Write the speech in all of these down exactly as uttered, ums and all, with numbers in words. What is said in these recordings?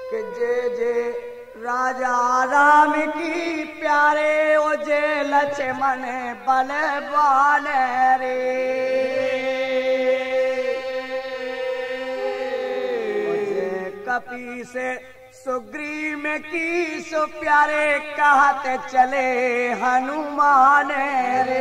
कि जे जे राजा राम की प्यारे ओ जे लक्ष्मण बलवान रे ओ जे कपी से सुग्रीव में की सो प्यारे कहते चले हनुमान रे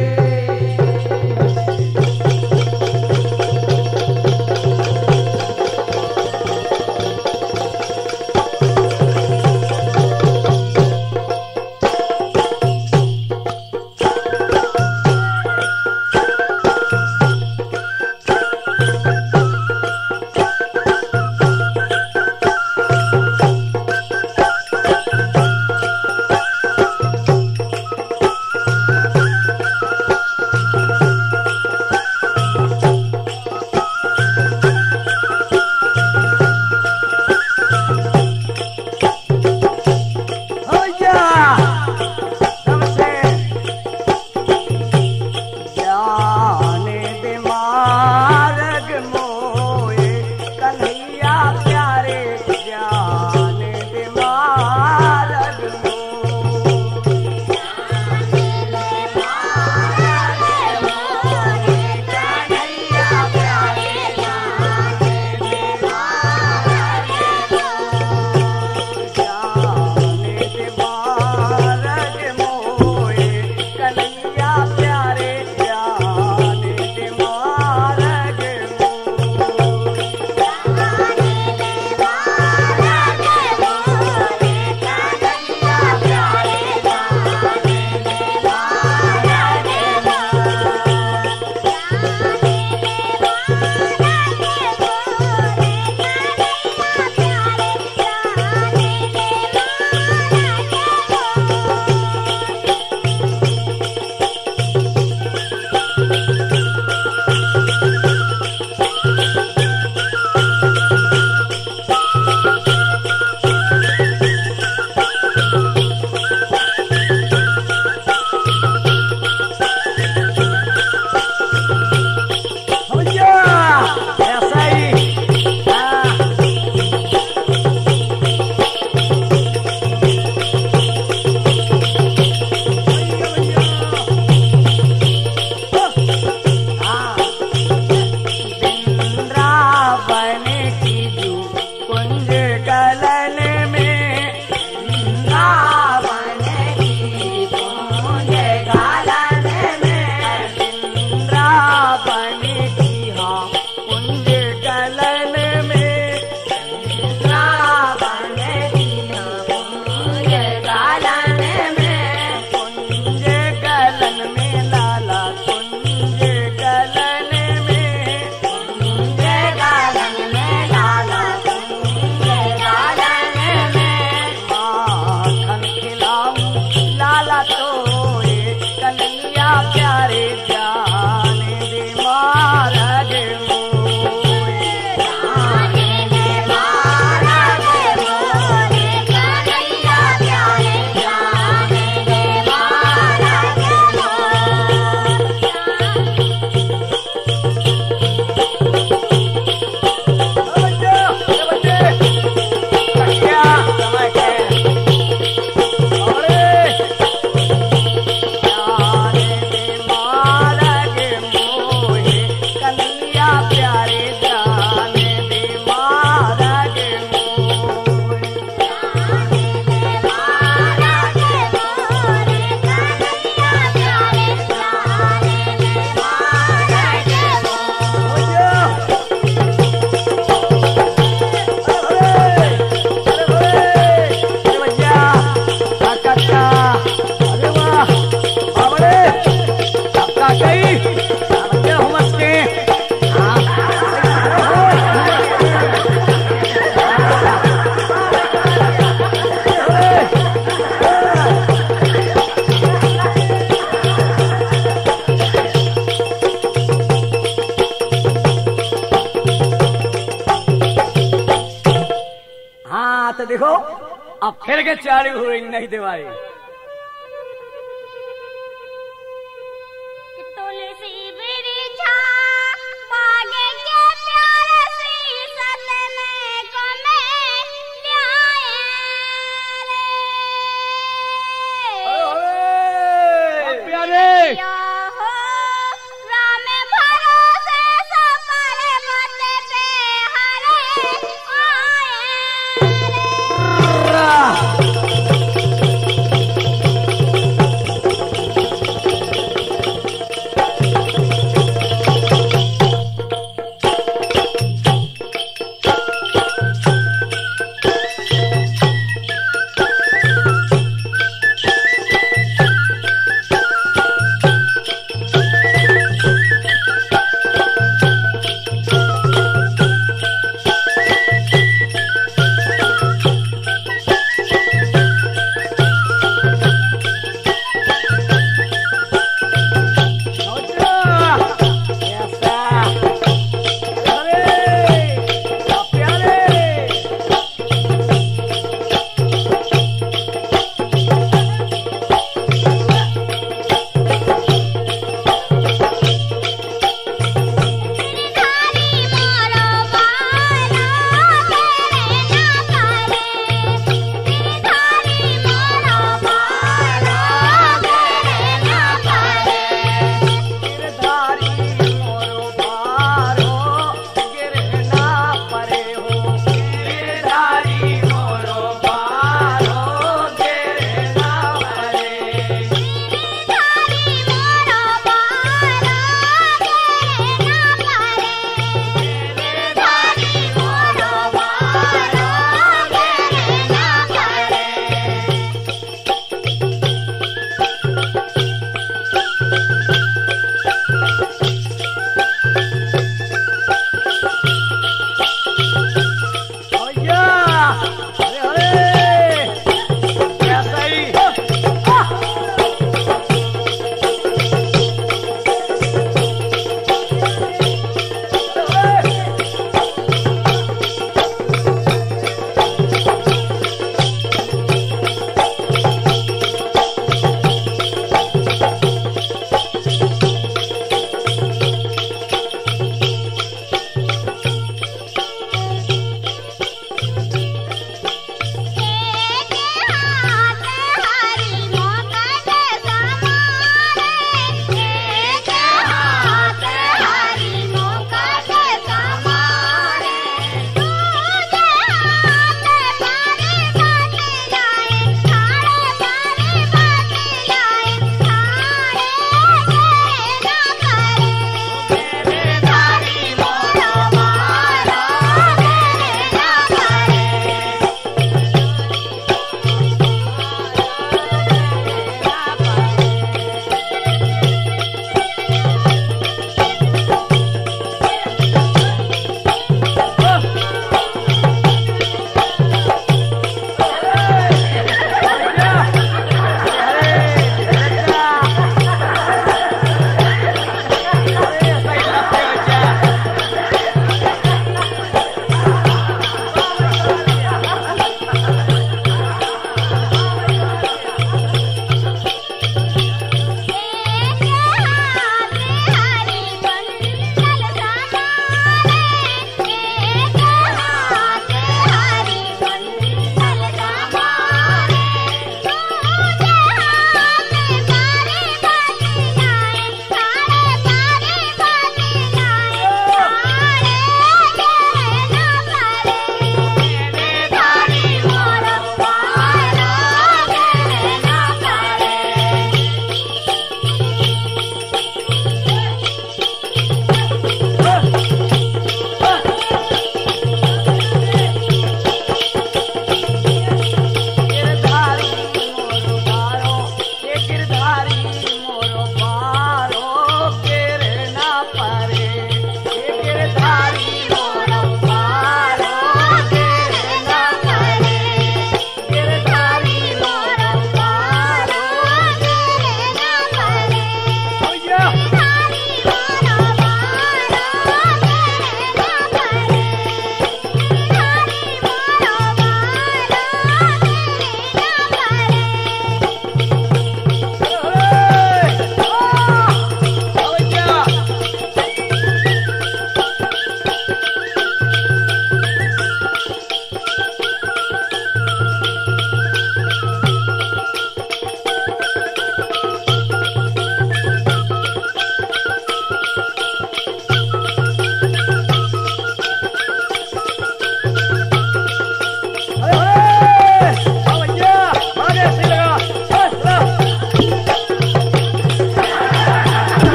तो देखो अब फिर के चालू हो रही नहीं दिवाली। बागे के प्यारे सी सतने को मैं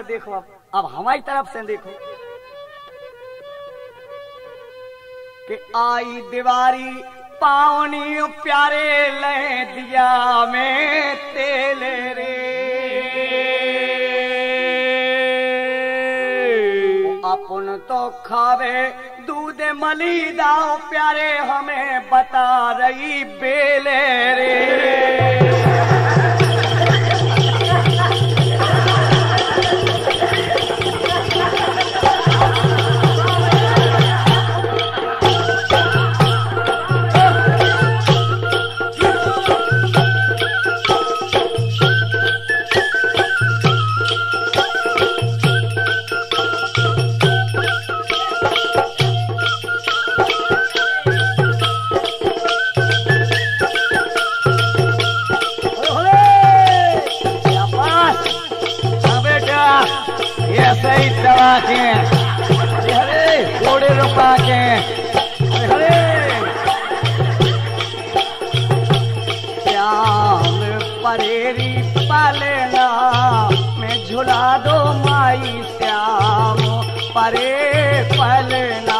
देखो अब अब हमारी तरफ से देखो कि आई दिवारी पावनी प्यारे ले दिया में तेल रे अपन तो खावे दूध मली दाओ प्यारे हमें बता रही बेले रे सही दवा के अरे थोड़े रुपा के अरे श्याम परेरी पालना में झुला दो माई श्याम परे पलना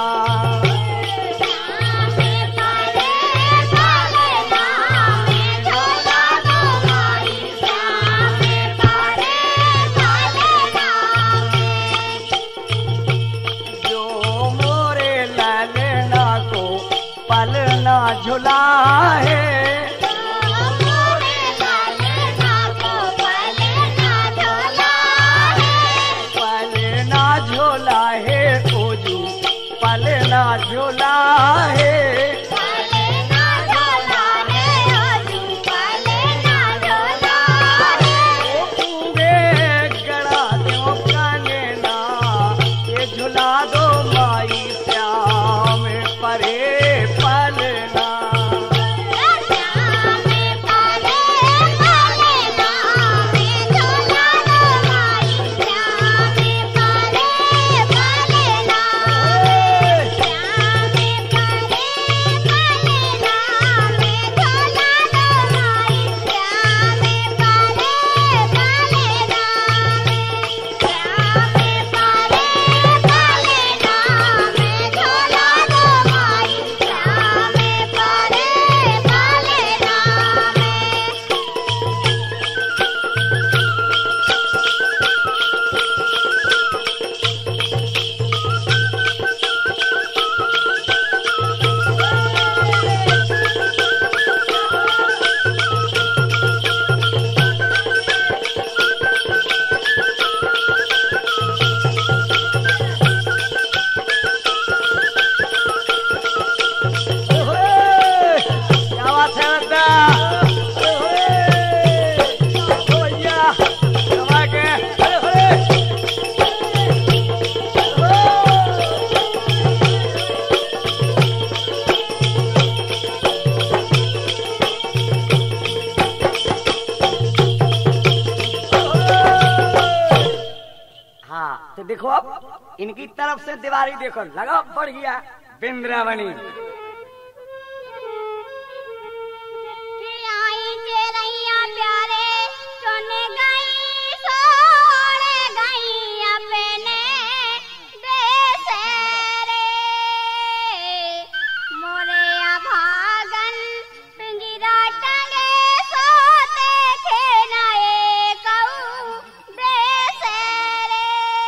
झुला है पलना झोला है ओजू पलना झोला है गड़ा दो कानेना ये झुला दो माई श्याम परे देखो अब इनकी तरफ से दीवारी देखो लगा बढ़ गया वृंदावनी प्यारे चुन गई सोड़ गई अपने देश रे मोरे अभागन पिंजरा टंगे सोते खेनाए कहूँ देश रे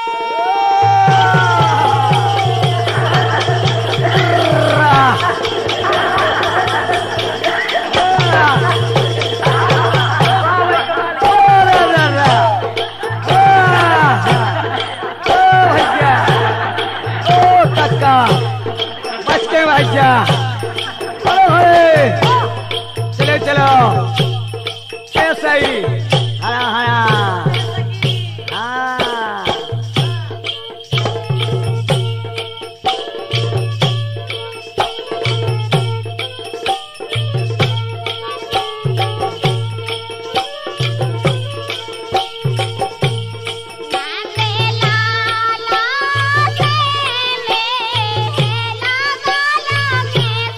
चलो चलो ऐसा ही हरा हरा हाँ लाला से में लगा लगे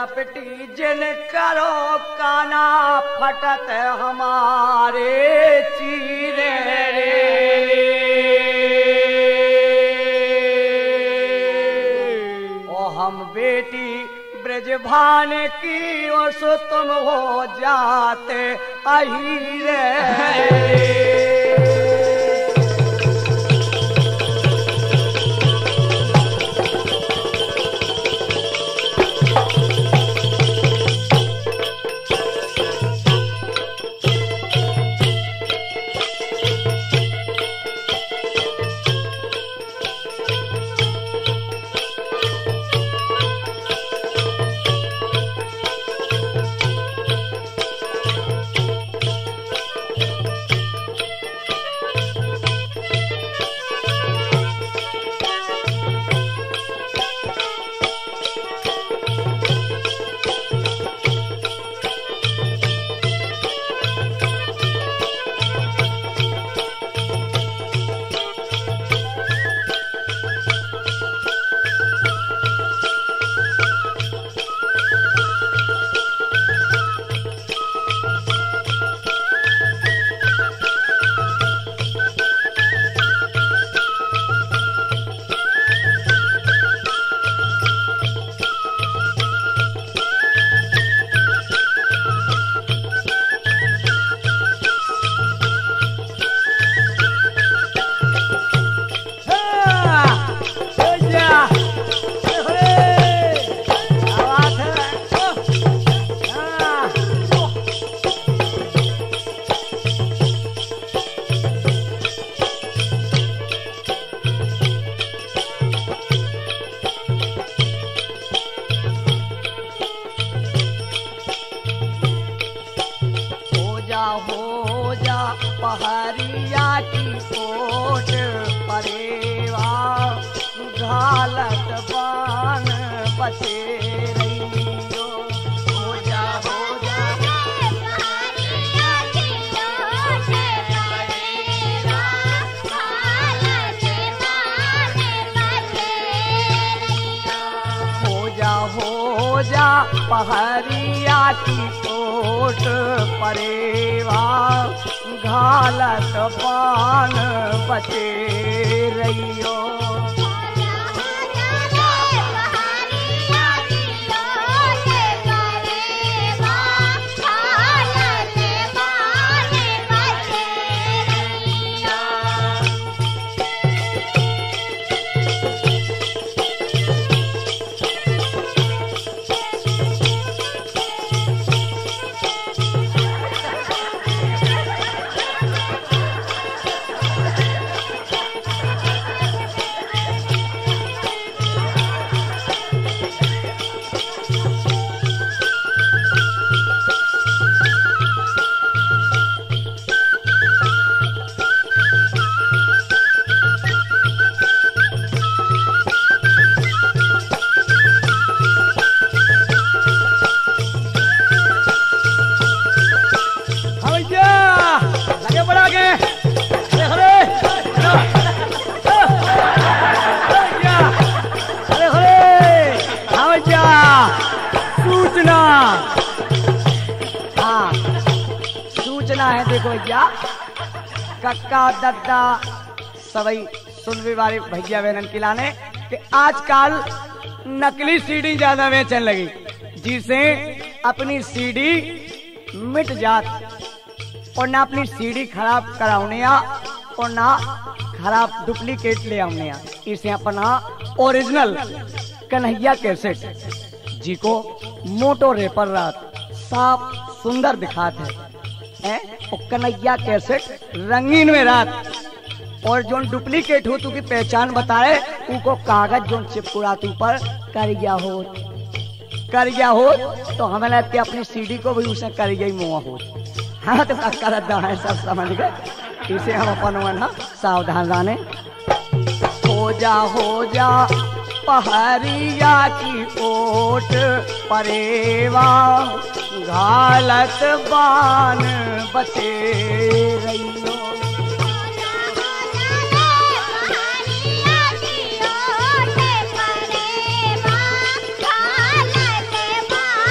झपटी जिन करो काना फटत हमारे चीरे ओ हम बेटी ब्रजभान की ओर सो तुम हो जाते अहीरे पहरिया की कोट परेवा घालत बान बचे रहियो हो जा हो जा पहरिया की कोट परेवा घालत बान बचे रहियो हो जा हो जा पहरिया की कोट परेवा घालत बान बचे रहियो सूचना हाँ सूचना है देखो भैया कक्का दद्दा सबई सुनने वाले भैया बहन खिलाने कि आजकल नकली सीडी ज्यादा बेचने लगी जिसे अपनी सीडी मिट जात और ना अपनी सीडी खराब कराने और ना खराब डुप्लीकेट ले आने इसे अपना ओरिजिनल कन्हैया कैसेट जी को मोटो रेपर रात साफ सुंदर दिखाते हैं और कन्हैया कैसेट रंगीन में रात और जो डुप्लीकेट हो तू की पहचान बताए उनको कागज जो चिपकुड़ाते ऊपर करिया हो करिया हो तो हमें लगती अपनी सीडी को भी उसे करिया ही मुआ हो हाँ तो करदा है सब समझ गए इसे हम अपन मन सावधान रहने हो जा हो जा पहरिया की ओट परेवा घालत बान बचे रहियो पहरिया की ओट परेवा घालत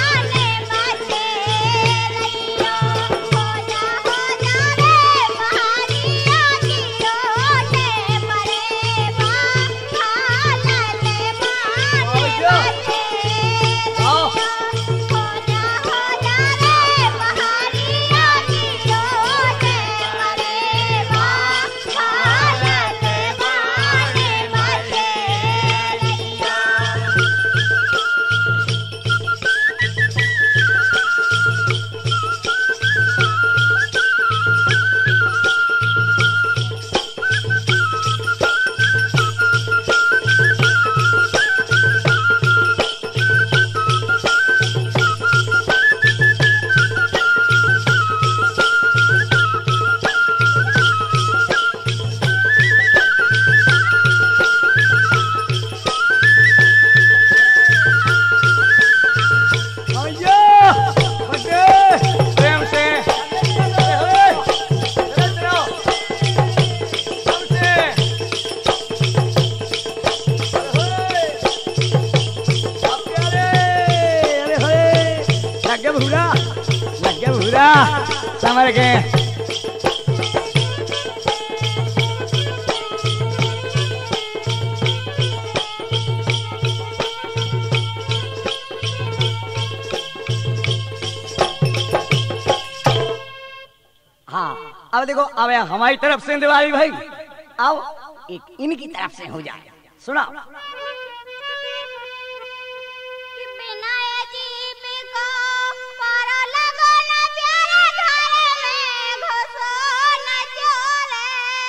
हमर के हाँ अब देखो अब हमारी तरफ से दिवाली भाई आओ एक इनकी तरफ से हो जाए सुना कि बिना अजीब को पारा लगो न प्यारे घर में घुसो न चोरे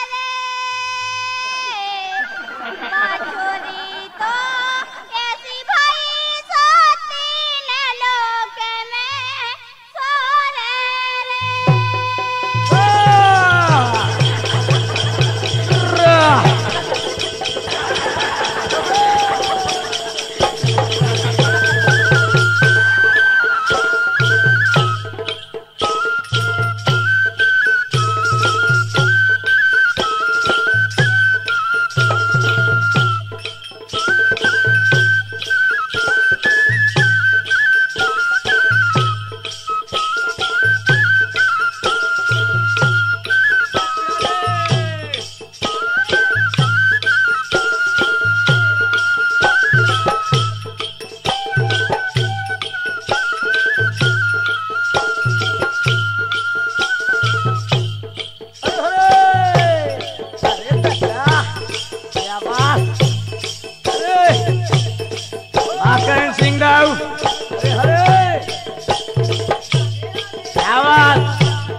रे बाछुरी तो ऐसी भाई सोती न लोक में सोरे करण सिंह राव अरे हरे क्या बात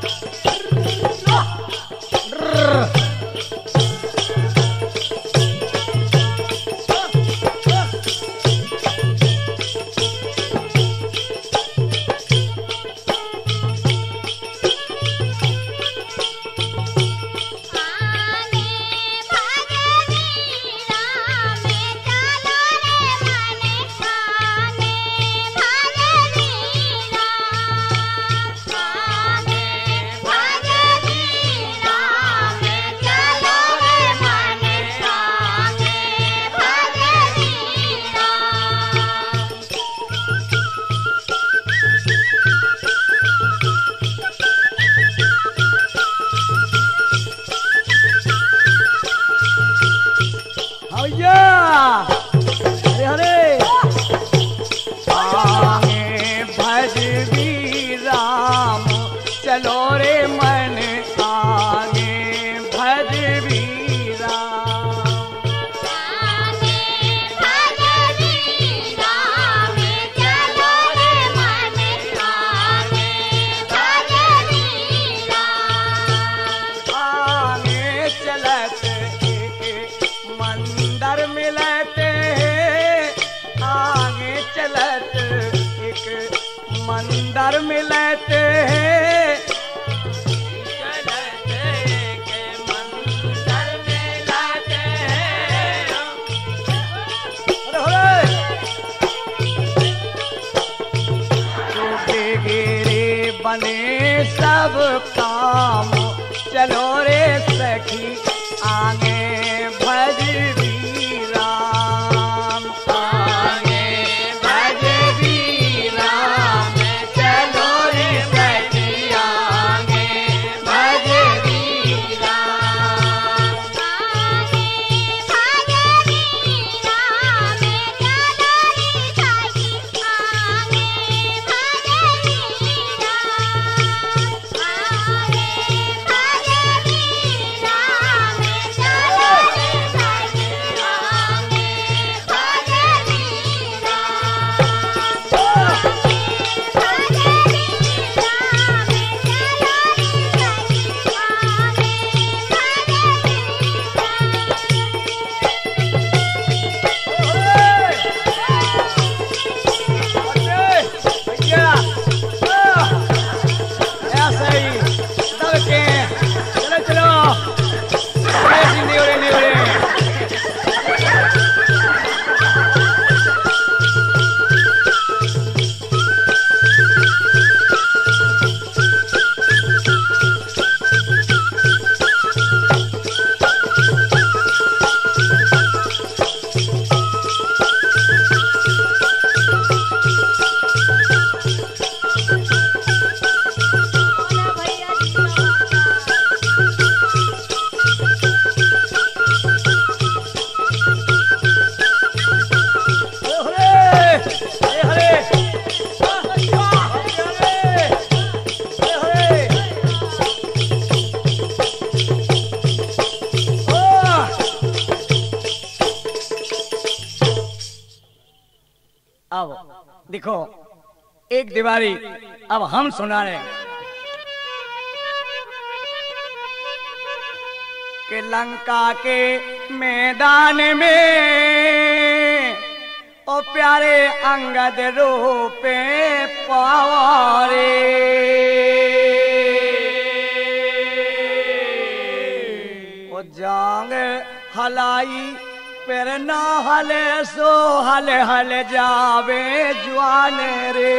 मंदिर मिलते हैं बने सब काम चलो रे सखी आगे भज भी राम आगे भज भी राम चलो रे सखी आगे भज भी राम आगे अब देखो एक दीवारी अब हम सुना रहे कि लंका के मैदान में ओ प्यारे अंगद रूपे पावारे ओ जांग हलाई पर ना हले सो हल हल जावे जवान रे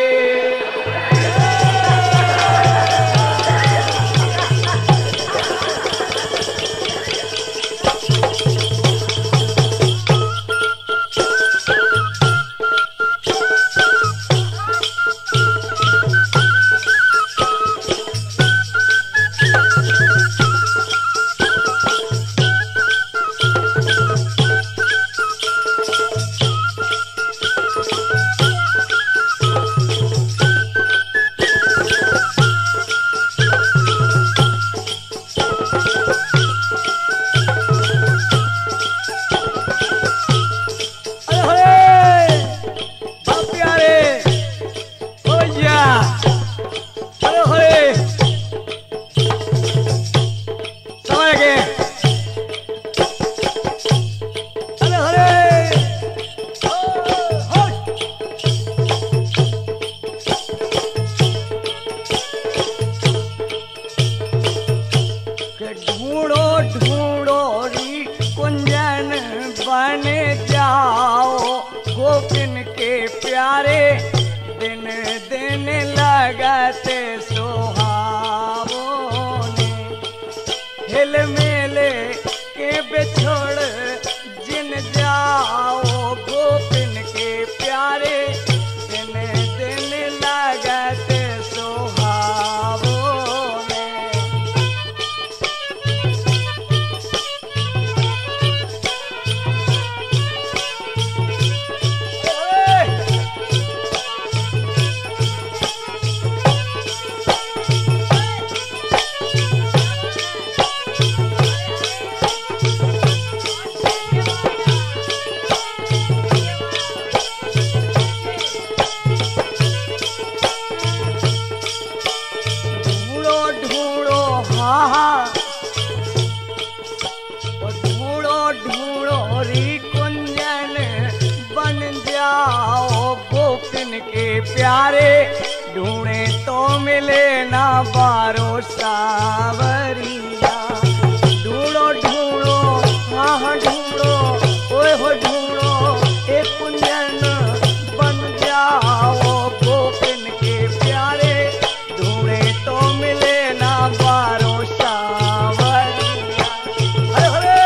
प्यारे ढूंढे तो मिले ना बारो सावरिया ढूंढो ढूंढो हाँ हाँ ढूंढो ओए हो ढूंढो एक कुंजन बन जाओ गोपिन के प्यारे ढूंढे तो मिले ना बारो सावरिया हरे हरे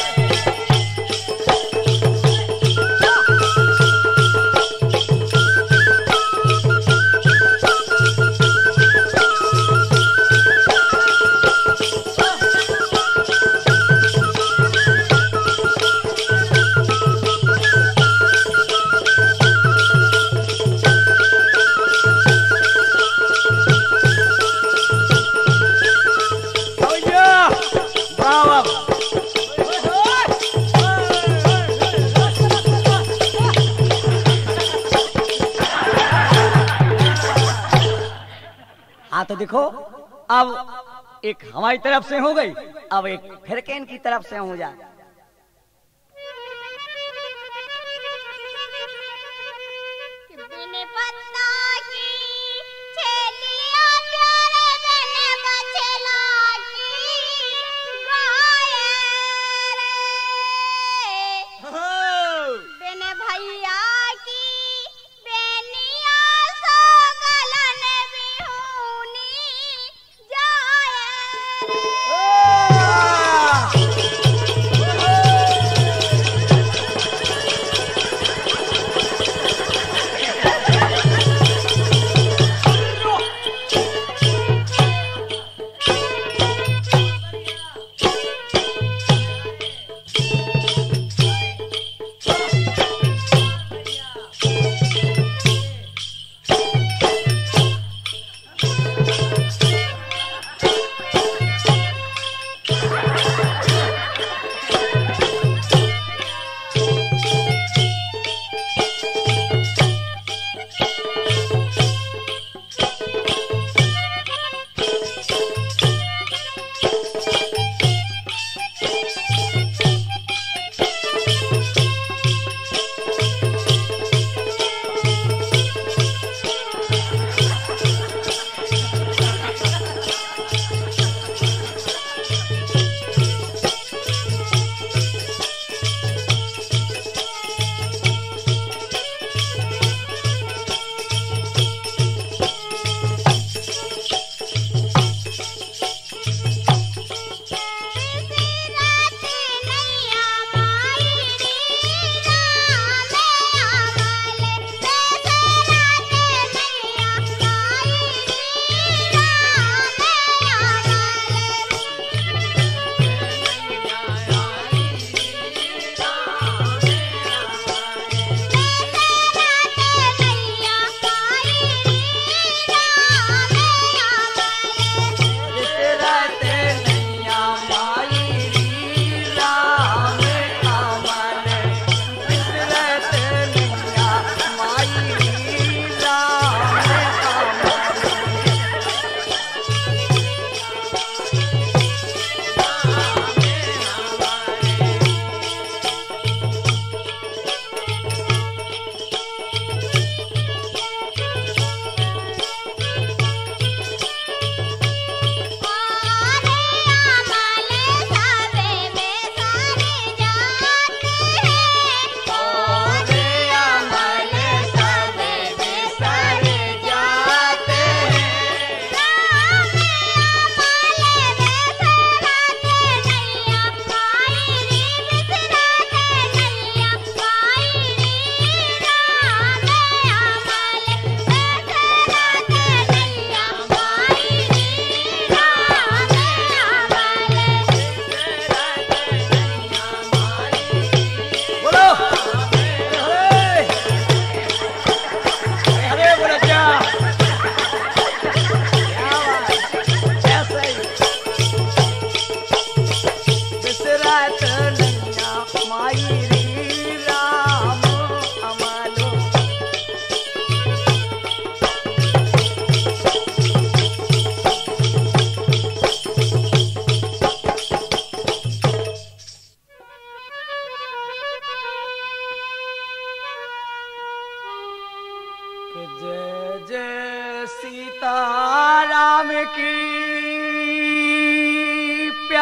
हाँ तो देखो अब एक हमारी तरफ से हो गई अब एक फिरकेन की तरफ से हो जाए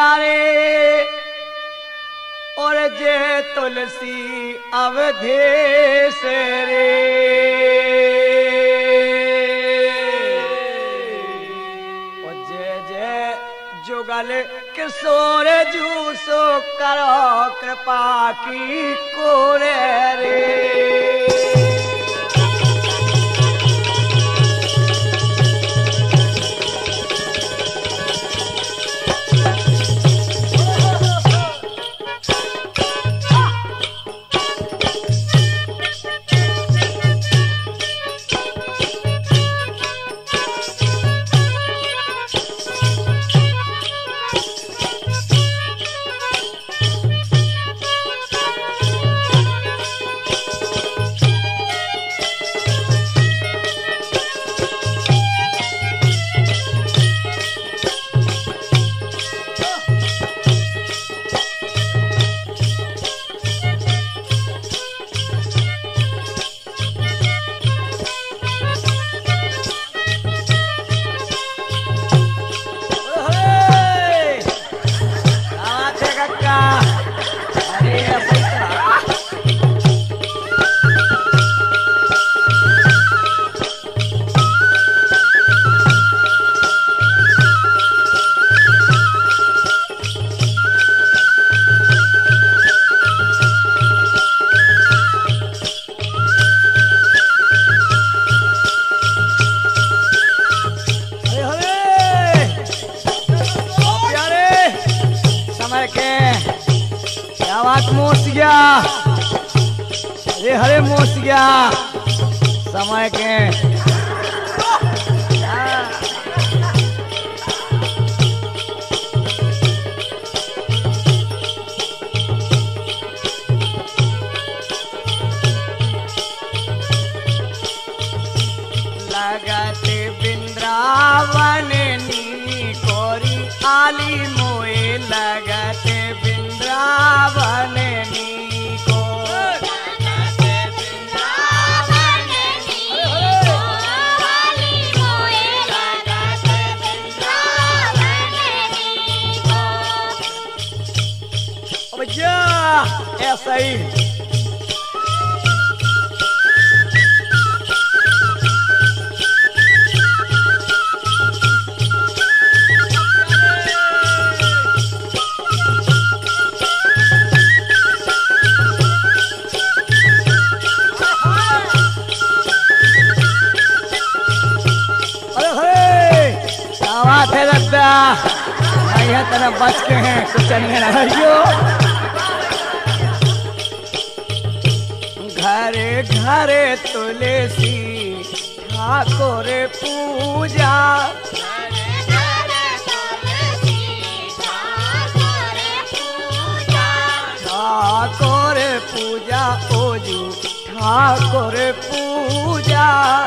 प्यारे और जे तुलसी अवधेश रे और जय जय जुगल किशोर जूसो करो कृपा की कोरे रे। अरे हरे मोसिया समय के लगते बिंद्रावन नी कोरी आली मोए लगते बिंद्रावन नी ऐसा ही बात है रद्दा यहाँ तरह बच के हैं कुछ नहीं। घरे घरे तुलसी ठाकुर पूजा ठाकुर पूजा ओजू ठाकुर पूजा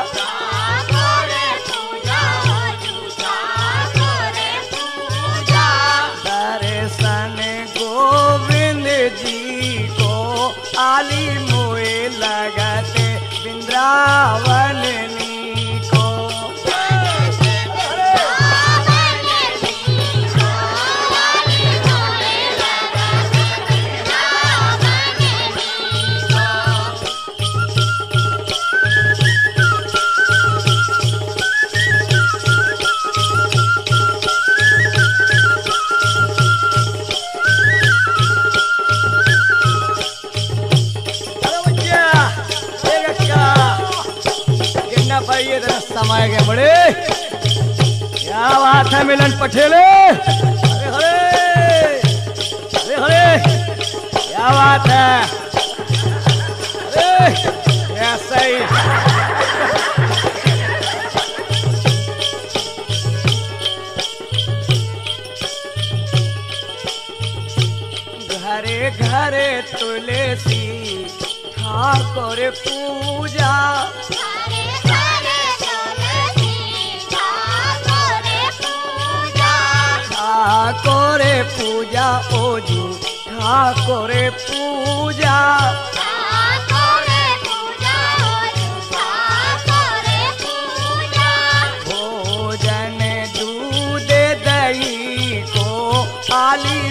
दर्शन गोविंद जी को आली मोए लगते वृंदावन नी को। समय के बड़े क्या बात है मिलन पटेले। अरे हरे अरे हरे क्या बात है। अरे ऐसा ही घरे घरे तुलसी ठाकुर पूजा ठाकुर पूजा ओजू ठाकुर पूजा भोजन दूध दही को वाली